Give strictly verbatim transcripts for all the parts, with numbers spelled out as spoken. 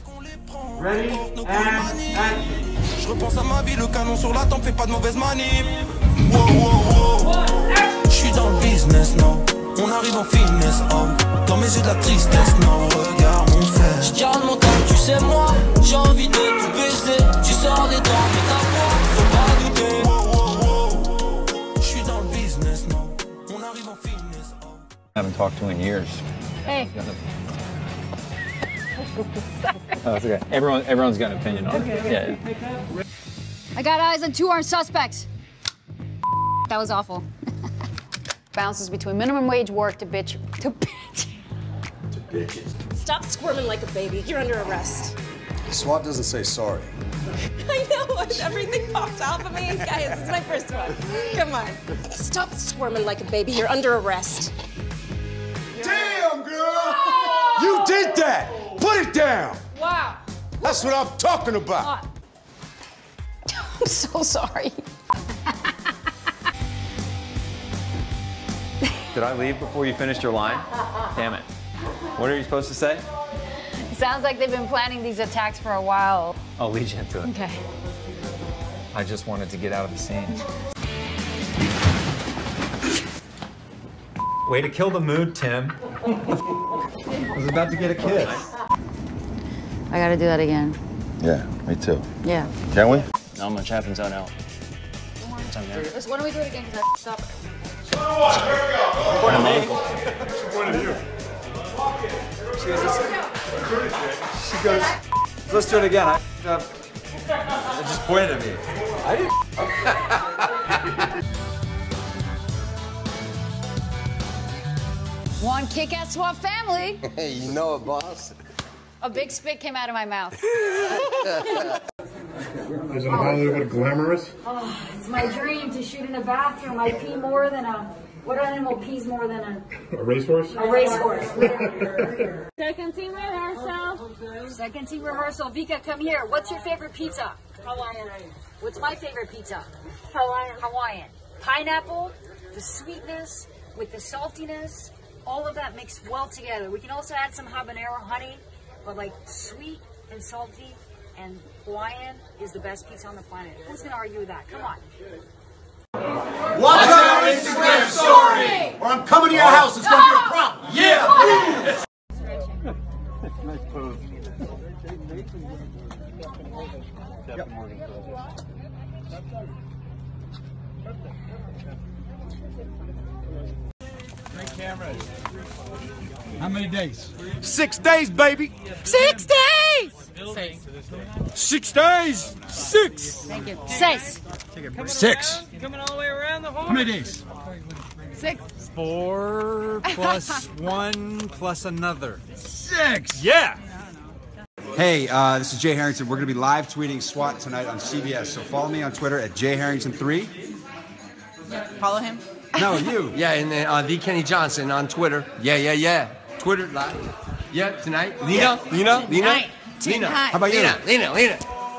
Ready and action. Je repense à ma vie, le canon sur la tempe fait pas de mauvaise manip. Wow, wow, wow. Je suis dans le business, non. On arrive en fitness, oh. Dans mes yeux de la tristesse, non. Regarde mon frère. J'garde mon temps, tu sais moi. J'ai envie de tout baiser. Tu sors des dents, mais t'as moi. Faut pas douter. Wow, wow, wow. Je suis dans le business, non. On arrive en fitness, oh. I haven't talked to in years. Hey. Oh, it's okay. Everyone, everyone's got an opinion on it. Okay, Yeah, yeah. I got eyes on two armed suspects. That was awful. Bounces between minimum wage work to bitch to bitch. To bitches. Stop squirming like a baby. You're under arrest. SWAT doesn't say sorry. I know. Everything popped off of me. Guys, it's my first one. Come on. Stop squirming like a baby. You're under arrest. Damn, girl! You did that! Put it down! Wow. That's what I'm talking about. I'm so sorry. Did I leave before you finished your line? Damn it. What are you supposed to say? It sounds like they've been planning these attacks for a while. I'll lead you into it. Okay. I just wanted to get out of the scene. Way to kill the mood, Tim. I was about to get a kiss. I gotta do that again. Yeah, me too. Yeah. Can we? Not much happens out out. Why don't we do it again? Because I stop it. Point of me. Point of you. She goes, let's do it again. I, uh, I just pointed at me. I didn't. One kick-ass SWAT family. Hey, you know it, boss. A big spit came out of my mouth. Isn't Hollywood glamorous? Oh, it's my dream to shoot in a bathroom. I pee more than a... What animal pees more than a... A racehorse? A racehorse. Second team rehearsal. Second team rehearsal. Vika, come here. What's your favorite pizza? Hawaiian. What's my favorite pizza? Hawaiian. Hawaiian. Pineapple, the sweetness with the saltiness, all of that mixed well together. We can also add some habanero honey, but like sweet and salty and Hawaiian is the best pizza on the planet. Who's gonna argue with that? Come on. What's our Instagram story? Or I'm coming to your house. It's gonna be a problem. Yeah. Nice pose. Yep. Three cameras. How many days? Six days, baby. Six days! Six. Six days. Six. Thank you. Six. Six. Coming all the way around the horse. How many days? Six. Four plus one plus another. Six. Yeah. Hey, uh, this is Jay Harrington. We're going to be live tweeting SWAT tonight on C B S. So follow me on Twitter at Jay Harrington three. Follow him. No, you. Yeah, and then uh, the Kenny Johnson on Twitter. Yeah, yeah, yeah. Twitter live. Yeah, tonight. Lena, Yeah. Lena, Lena, Tonight. Lena. Tonight. How about you? Lena, Lena, Lena.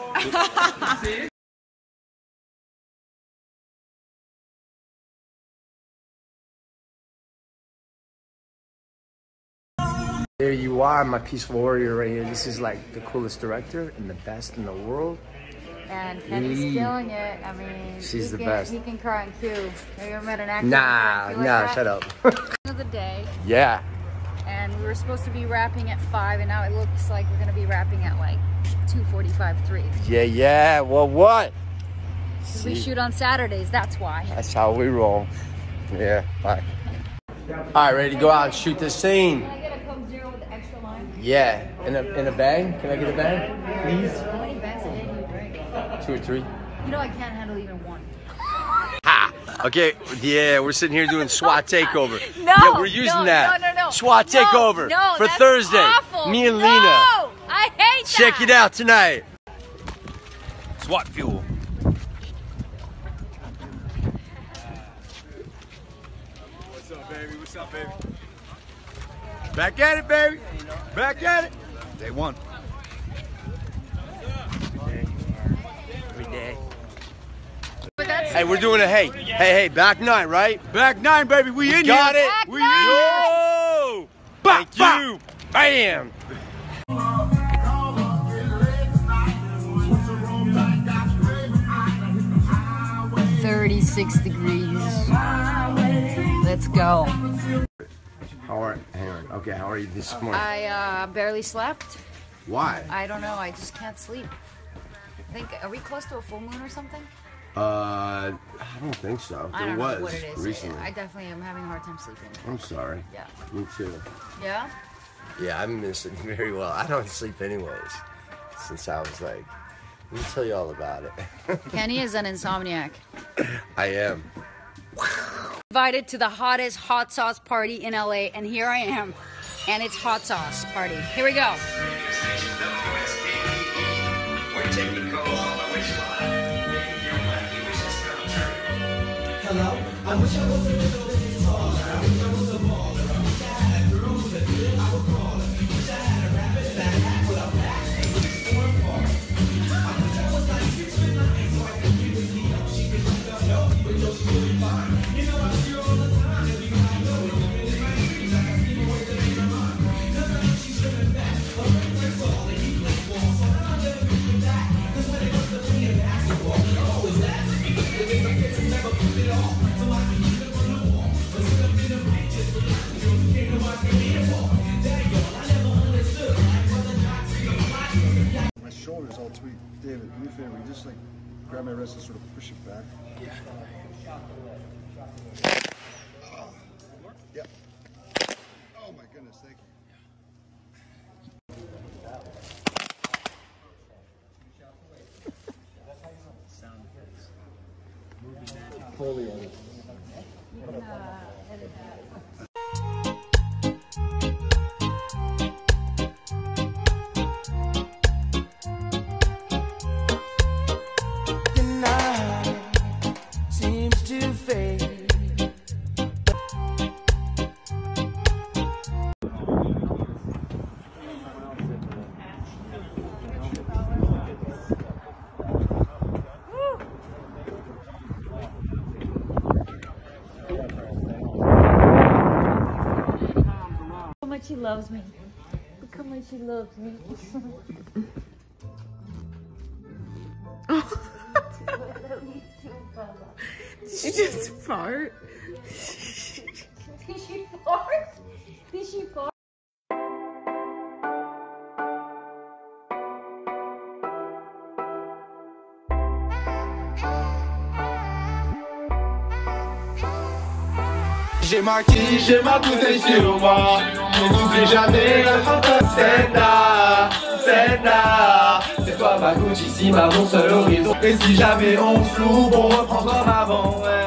There you are, my peaceful warrior right here. This is like the coolest director and the best in the world. And Kenny's Mm. killing it. I mean, She's he the can, best. He can cry on cue. Have you ever met an actor? Nah, like nah, that? shut up. End of the day, Yeah. and we were supposed to be wrapping at five, and now it looks like we're gonna be wrapping at like two forty-five, three. Yeah, yeah. Well, what? Because we shoot on Saturdays. That's why. That's how we roll. Yeah, bye. All right, ready to go out and shoot this scene. Can I get a Coke Zero with the extra lime? Yeah, in a in a bag. Can I get a bag, please? How many bags a day do you drink? Two or three. You know I can't handle even one. Ha! Okay, yeah, we're sitting here doing SWAT takeover. No, yeah, we're using no, that. no, no, no. SWAT No, takeover no, for that's Thursday. awful. Me and No, Lena. I hate that. Check it out tonight. SWAT fuel. What's up, baby? What's up, baby? Back at it, baby. Back at it. Day one. Every day. But that's Hey, we're doing a hey, hey, hey, back nine, right? Back nine, baby. We in Got here. it. Back We nine. in here. Yo! Bah, Thank you. Bam. eighty-six degrees. Let's go. How are hang on. Okay, how are you this morning? I uh, barely slept. Why? I don't know. I just can't sleep. I think, are we close to a full moon or something? Uh, I don't think so. I There don't was know what it is. recently. I definitely am having a hard time sleeping. I'm sorry. Yeah. Me too. Yeah? Yeah, I've been sleeping very well. I don't sleep anyways. Since I was like, let me tell you all about it. Kenny is an insomniac. I am. Invited to the hottest hot sauce party in L A, and here I am. And it's hot sauce party. Here we go. Hello, I wish I was a little bit taller. I wish I was a baller. I wish I had a girl with a bit, I would call her. Wish I had a rabbit and a hat with a back and with a storm bar. I wish I was like six foot nine, so I could be with Leo. She could look up, no, but yo, she's really fine. You know I see her all the time, and we got no, it's been in my dreams. I can see the way that ain't her mind. Cause I know she's swimming back. Her ring breaks all, and he plays ball. So now I'm never moving back. Cause when it comes to playing basketball, he always laughs at me. If it's a pitch, he never put it off. So I can keep it on the wall. But sit up in the pictures with my girls who came to watch me be a ball. Daddy, y'all, I never understood. Like, what the toxic of life. My shoulder's all tweaked. David, do me a favor, you just like grab my wrist and sort of push it back. Yeah. Oh. Yeah. Oh my goodness, thank you. Fully on it. The night seems to fade. How much he loves me. Look how much he loves me. Did she just fart? Did she fart? Did she fart? J'ai marqué, j'ai ma bouteille sur moi. Mais n'oublie jamais le fantôme. Senna, Senna. C'est toi ma Gucci, si ma mon seul horizon. Et si jamais on se loupe, on reprend comme avant. Ouais.